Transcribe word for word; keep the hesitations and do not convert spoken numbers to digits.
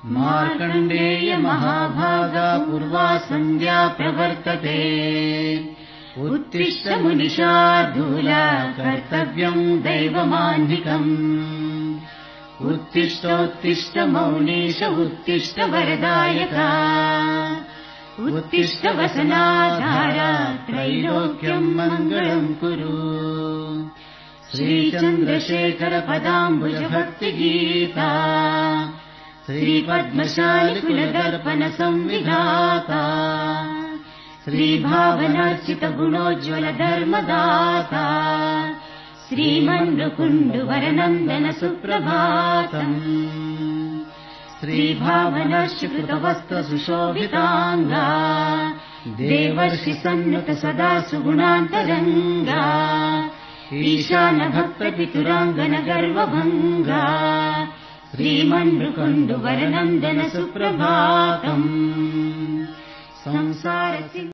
मार्कण्डेय महाभागा पूर्वा सन्ध्या प्रवर्तते उत्तिष्ठ मुनिशार्दूला कर्तव्यम् दैवमाह्निकम् उत्तिष्ठोत्तिष्ठ मौनीश उत्तिष्ठ वरदायका उत्तिष्ठ वसनाधारा त्रैलोक्यम् मङ्गलम् कुरु श्रीचन्द्रशेखर पदाम्बुज भक्तिगीता श्रीपद्मशाली कुलदर्पण संविधाता श्रीभावनार्चित गुणोज्ज्वल धर्मदाता श्रीमन्मुकुन्दवरनन्दन सुप्रभातम् श्रीभावनाश्रित वस्त्र सुशोभिताङ्गा देवर्षि सन्नुत सदा सुगुणान्तरङ्गा ईशान भक्त पितुराङ्गन गर्वभङ्गा श्रीमन्मुकुन्दवरनन्दन सुप्रभातम् संसार